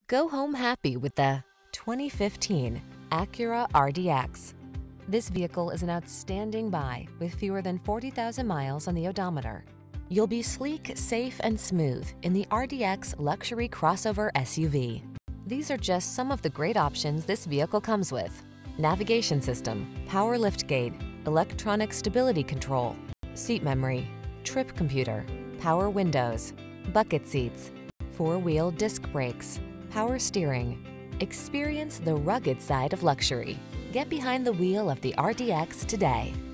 Go home happy with the 2015 Acura RDX. This vehicle is an outstanding buy with fewer than 40,000 miles on the odometer. You'll be sleek, safe, and smooth in the RDX luxury crossover SUV. These are just some of the great options this vehicle comes with: navigation system, power liftgate, electronic stability control, seat memory, trip computer, power windows, bucket seats, four-wheel disc brakes, power steering. Experience the rugged side of luxury. Get behind the wheel of the RDX today.